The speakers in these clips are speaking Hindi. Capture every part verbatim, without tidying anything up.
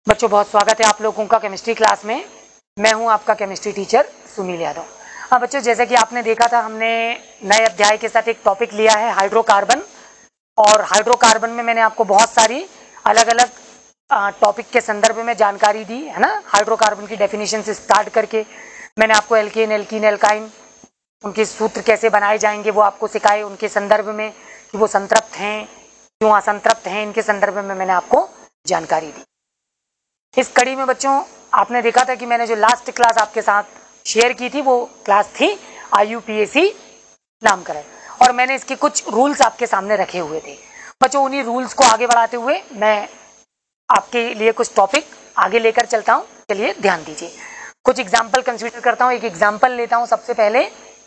बच्चों बहुत स्वागत है आप लोगों का केमिस्ट्री क्लास में। मैं हूं आपका केमिस्ट्री टीचर सुनील यादव। हाँ बच्चों, जैसे कि आपने देखा था, हमने नए अध्याय के साथ एक टॉपिक लिया है हाइड्रोकार्बन। और हाइड्रोकार्बन में मैंने आपको बहुत सारी अलग अलग टॉपिक के संदर्भ में जानकारी दी है ना। हाइड्रोकार्बन की डेफिनेशन से स्टार्ट करके मैंने आपको एल्केन, एल्कीन, एल्काइन, उनके सूत्र कैसे बनाए जाएंगे वो आपको सिखाए। उनके संदर्भ में कि वो संतृप्त हैं क्यों असंतृप्त हैं, इनके संदर्भ में मैंने आपको जानकारी दी। इस कड़ी में बच्चों आपने देखा था कि मैंने जो लास्ट क्लास आपके साथ शेयर की थी वो क्लास थी आई यू पी ए सी नामकरण, और मैंने इसके कुछ रूल्स आपके सामने रखे हुए थे। बच्चों उन्हीं रूल्स को आगे बढ़ाते हुए मैं आपके लिए कुछ टॉपिक आगे लेकर चलता हूं। चलिए ध्यान दीजिए, कुछ एग्जाम्पल कंसीडर करता हूं। एक एग्जाम्पल लेता हूं सबसे पहले।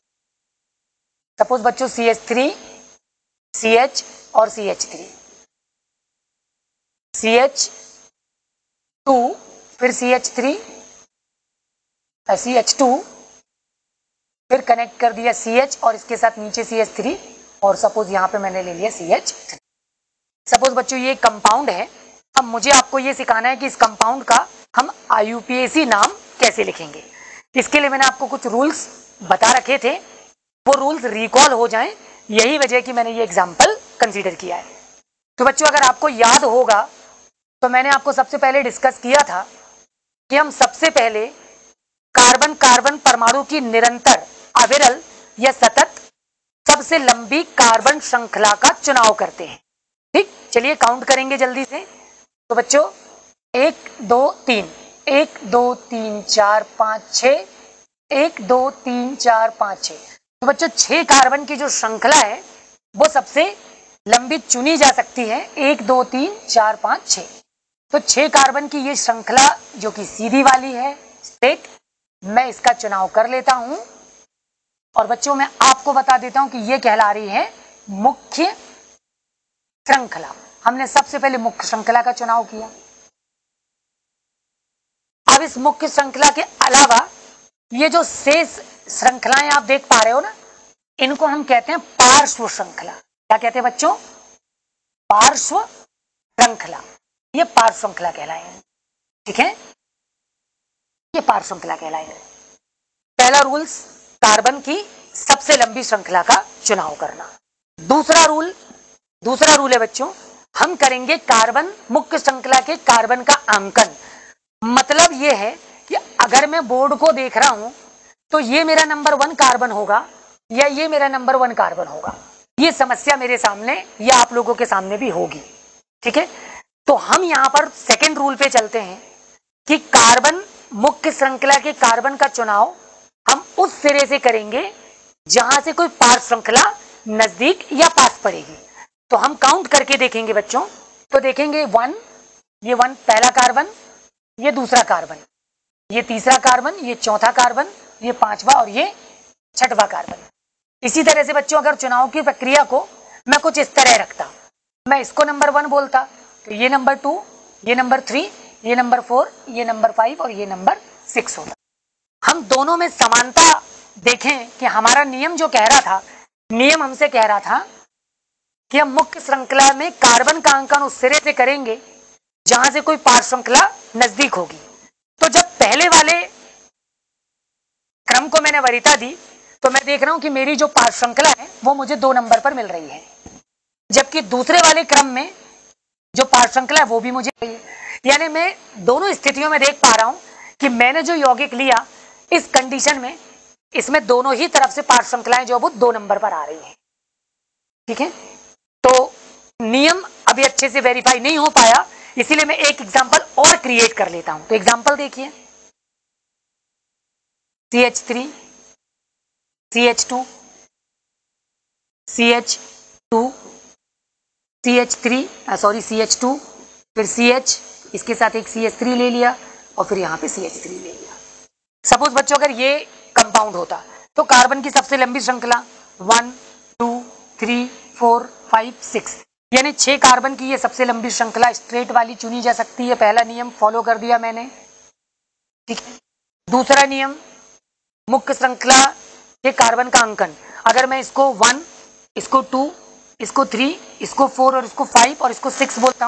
सपोज बच्चों C H three, C H और C H three, C H two, फिर C H three, C H two, फिर कनेक्ट कर दिया सी एच और इसके साथ नीचे सी एच थ्री, और सपोज यहां पे मैंने ले लिया सी एच थ्री। सपोज बच्चों ये कंपाउंड है। अब मुझे आपको ये सिखाना है कि इस कंपाउंड का हम आई यू पी ए सी नाम कैसे लिखेंगे। इसके लिए मैंने आपको कुछ रूल्स बता रखे थे, वो रूल्स रिकॉल हो जाएं, यही वजह कि मैंने ये एग्जाम्पल कंसीडर किया है। तो बच्चों अगर आपको याद होगा तो मैंने आपको सबसे पहले डिस्कस किया था कि हम सबसे पहले कार्बन कार्बन परमाणु की निरंतर, अविरल या सतत सबसे लंबी कार्बन श्रृंखला का चुनाव करते हैं। ठीक, चलिए काउंट करेंगे जल्दी से। तो बच्चों एक दो तीन, एक दो तीन चार पाँच छः, एक दो तीन चार पाँच छः। तो बच्चों छः कार्बन की जो श्रृंखला है वो सबसे लंबी चुनी जा सकती है, एक दो तीन चार पाँच छः। तो छह कार्बन की ये श्रृंखला जो कि सीधी वाली है स्ट्रेट, मैं इसका चुनाव कर लेता हूं। और बच्चों मैं आपको बता देता हूं कि ये कहला रही है मुख्य श्रृंखला। हमने सबसे पहले मुख्य श्रृंखला का चुनाव किया। अब इस मुख्य श्रृंखला के अलावा ये जो शेष श्रृंखलाएं आप देख पा रहे हो ना, इनको हम कहते हैं पार्श्व श्रृंखला। क्या कहते हैं बच्चों? पार्श्व श्रृंखला। ये पार्श्व श्रृंखला कहलाएंगे। ठीक है, ये पार्श्व श्रृंखला कहलाएंगे। पहला रूल्स कार्बन की सबसे लंबी श्रृंखला का चुनाव करना। दूसरा रूल दूसरा रूल है बच्चों, हम करेंगे कार्बन मुख्य श्रृंखला के कार्बन का अंकन। मतलब ये है कि अगर मैं बोर्ड को देख रहा हूं तो ये मेरा नंबर वन कार्बन होगा या ये मेरा नंबर वन कार्बन होगा। ये समस्या मेरे सामने या आप लोगों के सामने भी होगी। ठीक है, तो हम यहां पर सेकेंड रूल पे चलते हैं कि कार्बन मुख्य श्रृंखला के कार्बन का चुनाव हम उस सिरे से करेंगे जहां से कोई पार्श्व श्रृंखला नजदीक या पास पड़ेगी। तो हम काउंट करके देखेंगे बच्चों, तो देखेंगे वन, ये वन पहला कार्बन, ये दूसरा कार्बन, ये तीसरा कार्बन, ये चौथा कार्बन, ये पांचवा और ये छठवां कार्बन। इसी तरह से बच्चों अगर चुनाव की प्रक्रिया को मैं कुछ इस तरह रखता, मैं इसको नंबर वन बोलता तो ये नंबर टू, ये नंबर थ्री, ये नंबर फोर, ये नंबर फाइव और ये नंबर सिक्स होता। हम दोनों में समानता देखें कि हमारा नियम जो कह रहा था, नियम हमसे कह रहा था कि हम मुख्य श्रृंखला में कार्बन का अंकन उस सिरे से करेंगे जहां से कोई पार्श्व श्रृंखला नजदीक होगी। तो जब पहले वाले क्रम को मैंने वरीयता दी तो मैं देख रहा हूं कि मेरी जो पार्श्व श्रृंखला है वो मुझे दो नंबर पर मिल रही है, जबकि दूसरे वाले क्रम में जो पार्श्व श्रृंखला है वो भी मुझे, यानी मैं दोनों स्थितियों में देख पा रहा हूं कि मैंने जो यौगिक लिया इस कंडीशन में इसमें दोनों ही तरफ से पार्श्व श्रृंखलाएं जो वो दो नंबर पर आ रही हैं। ठीक है, तो नियम अभी अच्छे से वेरीफाई नहीं हो पाया, इसीलिए मैं एक एग्जांपल और क्रिएट कर लेता हूं। तो एग्जांपल देखिए, C H three, C H two, C H two, C H three, sorry C H two, फिर सी एच, इसके साथ एक सी एच थ्री ले लिया और फिर यहां पे सी एच थ्री ले लिया। सपोज बच्चों अगर ये कंपाउंड होता तो कार्बन की सबसे लंबी श्रृंखला one, two, three, four, five, six, यानी छह कार्बन की ये सबसे लंबी श्रृंखला स्ट्रेट वाली चुनी जा सकती है। पहला नियम फॉलो कर दिया मैंने। ठीक है, दूसरा नियम मुख्य श्रृंखला के कार्बन का अंकन। अगर मैं इसको वन, इसको टू, इसको थ्री, इसको फोर और इसको फाइव और इसको सिक्स बोलता हूं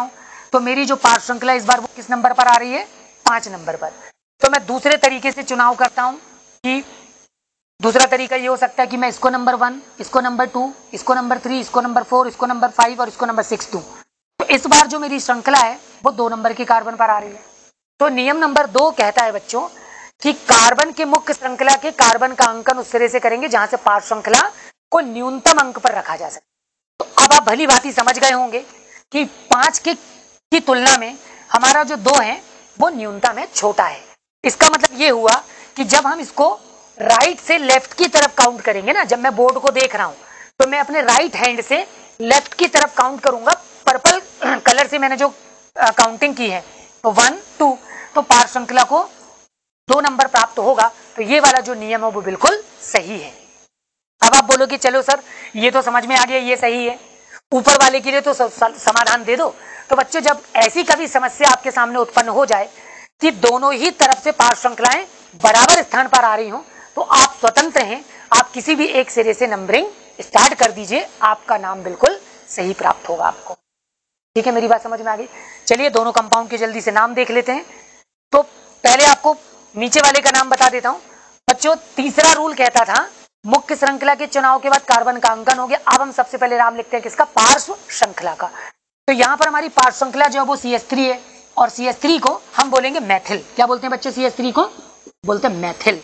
तो मेरी जो पार्श्व श्रृंखला इस बार वो किस नंबर पर आ रही है, पांच नंबर पर। तो मैं दूसरे तरीके से चुनाव करता हूं कि दूसरा तरीका ये हो सकता है कि मैं इसको नंबर वन, इसको नंबर टू, इसको नंबर थ्री, इसको नंबर फोर, इसको नंबर फाइव और इसको नंबर सिक्स दूं। तो इस बार जो मेरी श्रृंखला है वो दो नंबर के कार्बन पर आ रही है। तो नियम नंबर दो कहता है बच्चों कि कार्बन के मुख्य श्रृंखला के कार्बन का अंकन उस सिरे से करेंगे जहां से पार्श्व श्रृंखला को न्यूनतम अंक पर रखा जा सके। तो अब आप भली भांति समझ गए होंगे कि पांच के की तुलना में हमारा जो दो है वो न्यूनतम है, छोटा है। इसका मतलब ये हुआ कि जब हम इसको राइट से लेफ्ट की तरफ काउंट करेंगे ना, जब मैं बोर्ड को देख रहा हूं तो मैं अपने राइट हैंड से लेफ्ट की तरफ काउंट करूंगा। पर्पल कलर से मैंने जो काउंटिंग की है तो वन टू, तो पार्श्व श्रृंखला को दो नंबर प्राप्त होगा। तो ये वाला जो नियम है वो बिल्कुल सही है। अब आप बोलोगे चलो सर ये तो समझ में आ गया, ये सही है, ऊपर वाले के लिए तो समाधान दे दो। तो बच्चों जब ऐसी कभी समस्या आपके सामने उत्पन्न हो जाए कि दोनों ही तरफ से पार्श्व श्रृंखलाएं बराबर स्थान पर आ रही हो तो आप स्वतंत्र हैं, आप किसी भी एक सिरे से नंबरिंग स्टार्ट कर दीजिए, आपका नाम बिल्कुल सही प्राप्त होगा आपको। ठीक है, मेरी बात समझ में आ गई। चलिए दोनों कंपाउंड के जल्दी से नाम देख लेते हैं। तो पहले आपको नीचे वाले का नाम बता देता हूं बच्चों। तीसरा रूल कहता था मुख्य श्रृंखला के चुनाव के बाद कार्बन का अंकन हो गया। अब हम सबसे पहले नाम लिखते हैं किसका, पार्श्व श्रृंखला का। तो यहां पर हमारी पार्श्व श्रृंखला जो है वो सी एच थ्री है और सी एच थ्री को हम बोलेंगे मैथिल। क्या बोलते हैं बच्चे, सी एच थ्री को बोलते हैं मैथिल।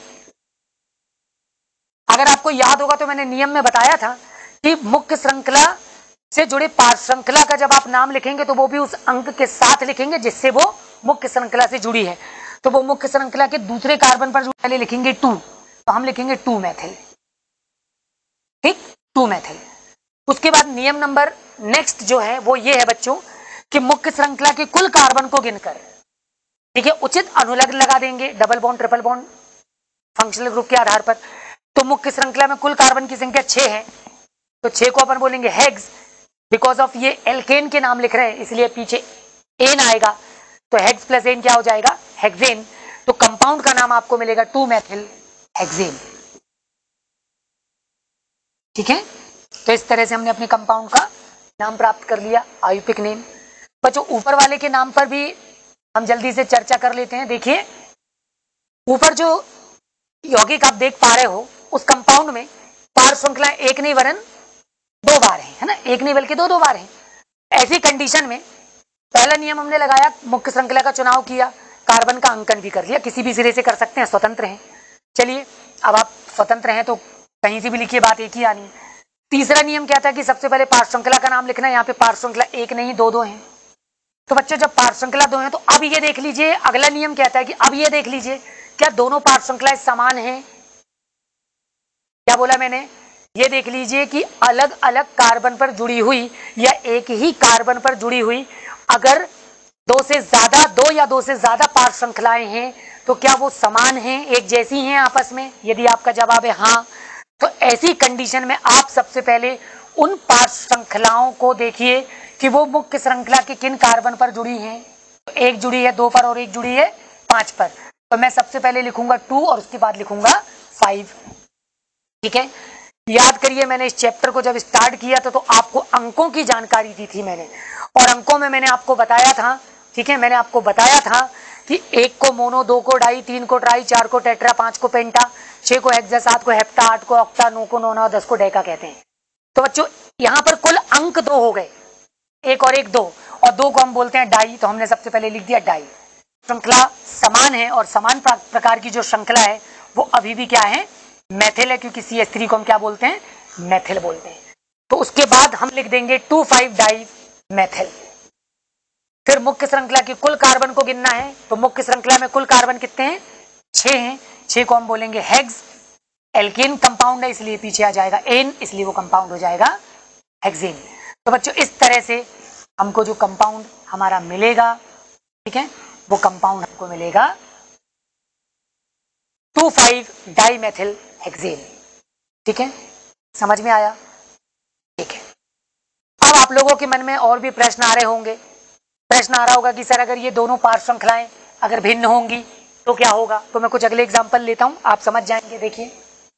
अगर आपको याद होगा तो मैंने नियम में बताया था कि मुख्य श्रृंखला से जुड़े पार्श्व श्रृंखला का जब आप नाम लिखेंगे तो वो भी उस अंक के साथ लिखेंगे जिससे वो मुख्य श्रृंखला से जुड़ी है। तो वो मुख्य श्रृंखला के दूसरे कार्बन पर जो पहले लिखेंगे टू, तो हम लिखेंगे टू मैथिल। ठीक, टू मैथिल। उसके बाद नियम नंबर नेक्स्ट जो है वो ये है बच्चों कि मुख्य श्रृंखला के कुल कार्बन को गिनकर, ठीक है, उचित अनुलग्न लगा देंगे, double bond triple bond functional group के आधार पर। तो मुख्य श्रृंखला में कुल कार्बन की संख्या छह है, तो छह को अपन बोलेंगे हेक्स। बिकॉज ऑफ ये एल्केन के नाम लिख रहे हैं इसलिए पीछे एन आएगा, तो हेक्स प्लस एन क्या हो जाएगा, हेक्सेन। तो कंपाउंड का नाम आपको मिलेगा टू मैथिल हेक्सेन। ठीक है, तो इस तरह से हमने अपने कंपाउंड का नाम प्राप्त कर लिया, आयुपिक नेम। बच्चों ऊपर वाले के नाम पर भी हम जल्दी से चर्चा कर लेते हैं। देखिए ऊपर जो यौगिक आप देख पा रहे हो उस कंपाउंड में पार्श्व श्रृंखला एक नहीं वरन दो बार है, है ना, एक नहीं बल्कि दो दो बार है। ऐसी कंडीशन में पहला नियम हमने लगाया, मुख्य श्रृंखला का चुनाव किया, कार्बन का अंकन भी कर लिया, किसी भी सिरे से कर सकते हैं, स्वतंत्र हैं। चलिए अब आप स्वतंत्र हैं तो कहीं से भी लिखिए, बात एक ही आनी। तीसरा नियम क्या था कि सबसे पहले पार्श्व श्रृंखला का नाम लिखना है। यहाँ पे पार्श्व श्रृंखला एक नहीं दो दो हैं। तो बच्चों जब पार्श्व श्रृंखला दो है तो अब ये देख लीजिए, अगला नियम कहता है कि अब ये देख लीजिए क्या दोनों पार्श्व श्रृंखलाएं समान हैं। क्या बोला मैंने, ये देख लीजिए कि अलग अलग कार्बन पर जुड़ी हुई या एक ही कार्बन पर जुड़ी हुई अगर दो से ज्यादा दो या दो से ज्यादा पार्श्व श्रृंखलाएं हैं तो क्या वो समान हैं, एक जैसी हैं आपस में। यदि आपका जवाब है हाँ, तो ऐसी कंडीशन में आप सबसे पहले उन पार्श्व श्रृंखलाओं को देखिए कि वो मुख्य श्रृंखला के किन कार्बन पर जुड़ी हैं। तो एक जुड़ी है दो पर और एक जुड़ी है पांच पर, तो मैं सबसे पहले लिखूंगा टू और उसके बाद लिखूंगा फाइव। ठीक है, याद करिए मैंने इस चैप्टर को जब स्टार्ट किया था तो, तो आपको अंकों की जानकारी दी थी मैंने, और अंकों में मैंने आपको बताया था, ठीक है, मैंने आपको बताया था कि एक को मोनो, दो को डाई, तीन को ट्राई, चार को टेट्रा, पांच को पेंटा, छह को हेक्सा, सात को हेप्टा, आठ को ऑक्टा, नौ को नोना, दस को डेका कहते हैं। तो बच्चों यहाँ पर कुल अंक दो हो गए, एक और एक दो, और दो को हम बोलते हैं डाई, तो हमने सबसे पहले लिख दिया डाई। श्रृंखला समान है और समान प्रकार की जो श्रृंखला है वो अभी भी क्या है, मैथिल है, क्योंकि सी एच थ्री को हम क्या बोलते हैं, मैथिल बोलते हैं। तो उसके बाद हम लिख देंगे टू फाइव डाई मैथिल। फिर मुख्य श्रृंखला की कुल कार्बन को गिनना है, तो मुख्य श्रृंखला में कुल कार्बन कितने हैं, छह हैं, छह को हम बोलेंगे हेक्स। एल्केन कंपाउंड है इसलिए पीछे आ जाएगा एन, इसलिए वो कंपाउंड हो जाएगा हेक्सेन। तो बच्चों इस तरह से हमको जो कंपाउंड हमारा मिलेगा, ठीक है, वो कंपाउंड हमको मिलेगा two five di methyl hexane. ठीक है, समझ में आया। ठीक है, अब आप लोगों के मन में और भी प्रश्न आ रहे होंगे। प्रश्न आ रहा होगा कि सर अगर ये दोनों पार्श्व श्रृंखलाएं अगर भिन्न होंगी तो क्या होगा। तो मैं कुछ अगले एग्जांपल लेता हूं, आप समझ जाएंगे। देखिए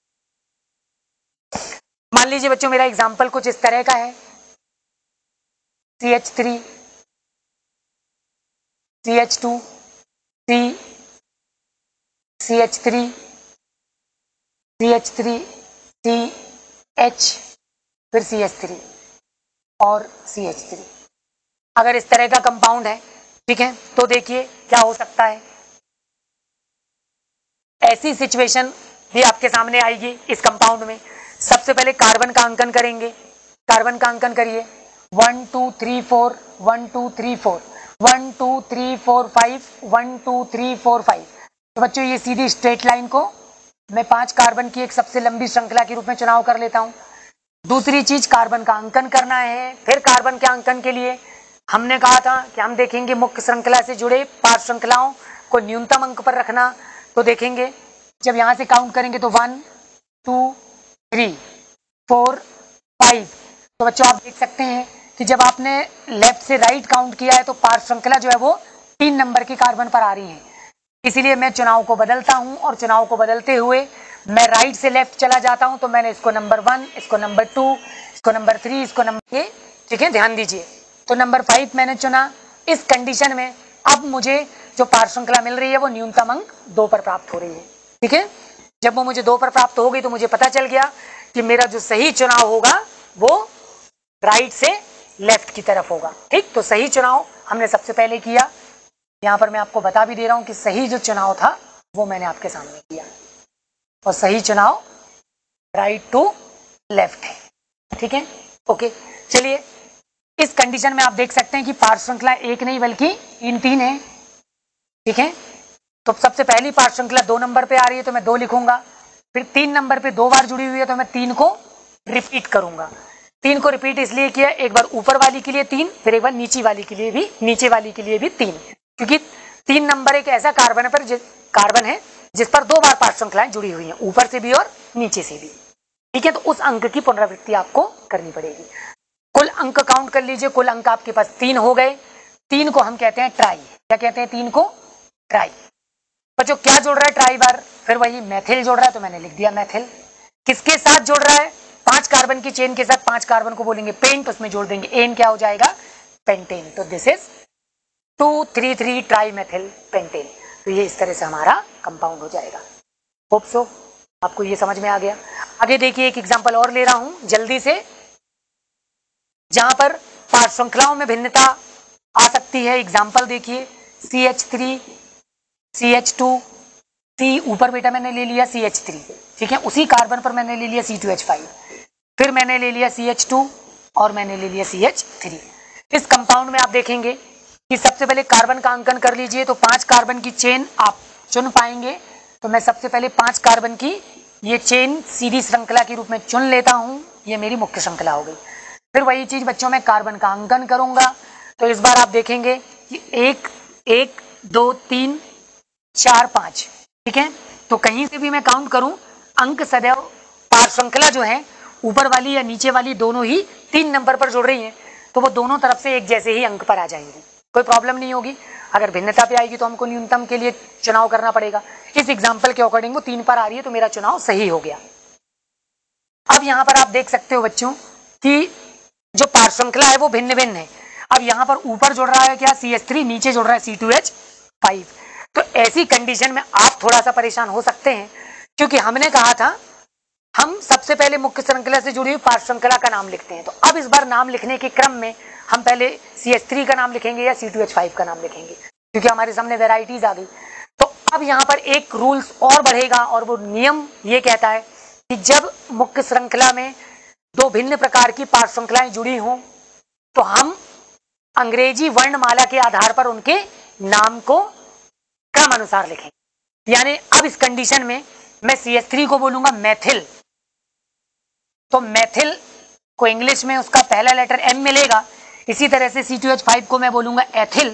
मान लीजिए बच्चों मेरा एग्जांपल कुछ इस तरह का है, C H three C H two, C, C H three, C H three, C H, फिर सी एच थ्री और सी एच थ्री। अगर इस तरह का कंपाउंड है, ठीक है, तो देखिए क्या हो सकता है। ऐसी सिचुएशन भी आपके सामने आएगी इस कंपाउंड में। सबसे पहले कार्बन का अंकन करेंगे। कार्बन का अंकन करिए। One two three four, one two three four, one two three four five, one two three four five. तो बच्चों ये सीधी स्ट्रेट लाइन को मैं पांच कार्बन की एक सबसे लंबी श्रृंखला के रूप में चुनाव कर लेता हूं। दूसरी चीज कार्बन का अंकन करना है। फिर कार्बन के अंकन के लिए हमने कहा था कि हम देखेंगे मुख्य श्रृंखला से जुड़े पांच श्रृंखलाओं को न्यूनतम अंक पर रखना। तो देखेंगे जब यहां से काउंट करेंगे तो one, two, three, four, five. तो बच्चों आप देख सकते हैं कि जब आपने लेफ्ट से राइट काउंट किया है तो पांच श्रृंखला जो है वो तीन नंबर के कार्बन पर आ रही है। इसीलिए मैं चुनाव को बदलता हूं और चुनाव को बदलते हुए मैं राइट से लेफ्ट चला जाता हूं। तो मैंने इसको नंबर वन, इसको नंबर टू, इसको नंबर थ्री, इसको नंबर ये, ठीक है, ध्यान दीजिए। तो नंबर फाइव मैंने चुना। इस कंडीशन में अब मुझे जो पार श्रृंखला मिल रही है वो न्यूनतम अंक दो पर प्राप्त हो रही है, ठीक है। जब वो मुझे दो पर प्राप्त हो गई तो मुझे पता चल गया कि मेरा जो सही चुनाव होगा वो राइट से लेफ्ट की तरफ होगा, ठीक। तो सही चुनाव हमने सबसे पहले किया। यहां पर मैं आपको बता भी दे रहा हूं कि सही जो चुनाव था वो मैंने आपके सामने किया और सही चुनाव राइट टू लेफ्ट है, ठीक है, ओके। चलिए इस कंडीशन में आप देख सकते हैं कि पार श्रृंखला एक नहीं बल्कि तीन तीन है, ठीक है। तो सबसे पहली पार श्रृंखला दो नंबर पे आ रही है तो मैं दो लिखूंगा। फिर तीन नंबर पे दो बार जुड़ी हुई है तो मैं तीन को रिपीट करूंगा। तीन को रिपीट इसलिए किया, एक बार ऊपर वाली के लिए तीन, फिर एक बार नीचे वाली के लिए भी नीचे वाली के लिए भी तीन, क्योंकि तीन नंबर एक ऐसा कार्बन पर कार्बन है जिस पर दो बार पार श्रृंखलाएं जुड़ी हुई हैं, ऊपर से भी और नीचे से भी, ठीक है। तो उस अंक की पुनरावृत्ति आपको करनी पड़ेगी। कुल अंक काउंट कर लीजिए। कुल अंक आपके पास तीन हो गए। तीन को हम कहते हैं ट्राई। क्या कहते हैं? तीन को ट्राई। बच्चों क्या जोड़ रहा है ट्राई बार? फिर वही मैथिल जोड़ रहा है तो मैंने लिख दिया मैथिल। किसके साथ जोड़ रहा है? पांच कार्बन की चेन के साथ। पांच कार्बन को बोलेंगे पेंट, उसमें जोड़ देंगे एन, क्या हो जाएगा? पेंटेन। तो this is two three three tri methyl pentane. तो ये इस तरह से हमारा कंपाउंड हो जाएगा। होप सो आपको ये समझ में आ गया। आगे देखिए एक एग्जांपल और ले रहा हूं जल्दी से, जहां पर पांच श्रृंखलाओं में भिन्नता आ सकती है। एग्जांपल देखिए C H three, C H two, C ऊपर बेटा मैंने ले लिया सी एच थ्री, ठीक है। उसी कार्बन पर मैंने ले लिया सी टू एच फाइव, फिर मैंने ले लिया सी एच टू और मैंने ले लिया सी एच थ्री। इस कंपाउंड में आप देखेंगे कि सबसे पहले कार्बन का अंकन कर लीजिए। तो पांच कार्बन की चेन आप चुन पाएंगे। तो मैं सबसे पहले पांच कार्बन की ये चेन सीधी श्रृंखला के रूप में चुन लेता हूं। ये मेरी मुख्य श्रृंखला हो गई। फिर वही चीज बच्चों में कार्बन का अंकन करूंगा। तो इस बार आप देखेंगे कि एक एक दो तीन चार पांच, ठीक है। तो कहीं से भी मैं काउंट करूं, अंक सदैव पार श्रृंखला जो है ऊपर वाली या नीचे वाली दोनों ही तीन नंबर पर जुड़ रही हैं, तो वो दोनों तरफ से एक जैसे ही अंक पर आ जाएंगे, कोई प्रॉब्लम नहीं होगी। अगर भिन्नता पे आएगी तो हमको न्यूनतम के लिए चुनाव करना पड़ेगा। इस एग्जाम्पल के अकॉर्डिंग वो तीन पर आ रही है तो मेरा चुनाव सही हो गया। अब यहां पर आप देख सकते हो बच्चों कि जो पार श्रृंखला है वो भिन्न भिन्न है। अब यहां पर ऊपर जोड़ रहा है क्या? सी एच थ्री, नीचे जोड़ रहा है सी टू एच फाइव। तो ऐसी कंडीशन में आप थोड़ा सा परेशान हो सकते हैं, क्योंकि हमने कहा था हम सबसे पहले मुख्य श्रृंखला से जुड़ी हुई पार श्रृंखला का नाम लिखते हैं। तो अब इस बार नाम लिखने के क्रम में हम पहले सी एच थ्री का नाम लिखेंगे या सी टू एच फाइव का नाम लिखेंगे, क्योंकि हमारे सामने वेराइटीज आ गई। तो अब यहाँ पर एक रूल्स और बढ़ेगा और वो नियम ये कहता है कि जब मुख्य श्रृंखला में दो भिन्न प्रकार की पार श्रृंखलाएं जुड़ी हों तो हम अंग्रेजी वर्णमाला के आधार पर उनके नाम को क्रम अनुसार लिखेंगे। यानी अब इस कंडीशन में मैं सी एच थ्री को बोलूंगा मैथिल, तो मैथिल को इंग्लिश में उसका पहला लेटर एम मिलेगा। इसी तरह से सी टू एच फाइव को मैं बोलूंगा एथिल,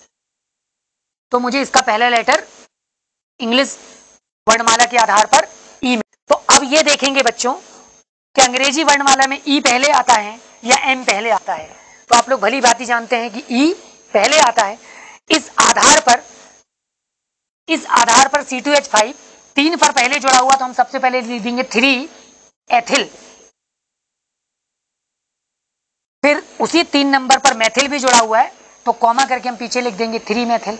तो मुझे इसका पहला लेटर इंग्लिश वर्णमाला के आधार पर ई। तो अब ये देखेंगे बच्चों कि अंग्रेजी वर्णमाला में ई पहले आता है या एम पहले आता है। तो आप लोग भली भांति जानते हैं कि ई पहले आता है। इस आधार पर इस आधार पर सी टू एच फाइव तीन पर पहले जुड़ा हुआ, तो हम सबसे पहले लिख देंगे थ्री एथिल। फिर उसी तीन नंबर पर मैथिल भी जुड़ा हुआ है, तो कॉमा करके हम पीछे लिख देंगे थ्री मेथिल।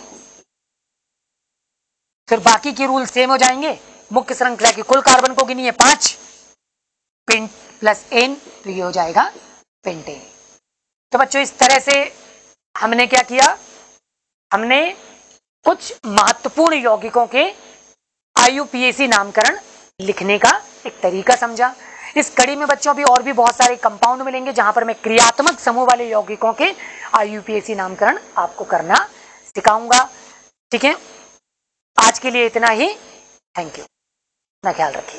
फिर बाकी के रूल सेम हो जाएंगे। मुख्य श्रृंखला की कुल कार्बन को गिनिए पांच, पेंट प्लस एन, तो ये हो जाएगा पेंटेन। तो बच्चों इस तरह से हमने क्या किया, हमने कुछ महत्वपूर्ण यौगिकों के आई यू पी ए सी नामकरण लिखने का एक तरीका समझा। इस कड़ी में बच्चों भी और भी बहुत सारे कंपाउंड मिलेंगे जहां पर मैं क्रियात्मक समूह वाले यौगिकों के आई यू पी ए सी नामकरण आपको करना सिखाऊंगा। ठीक है, आज के लिए इतना ही। थैंक यू, अपना ख्याल रखिए।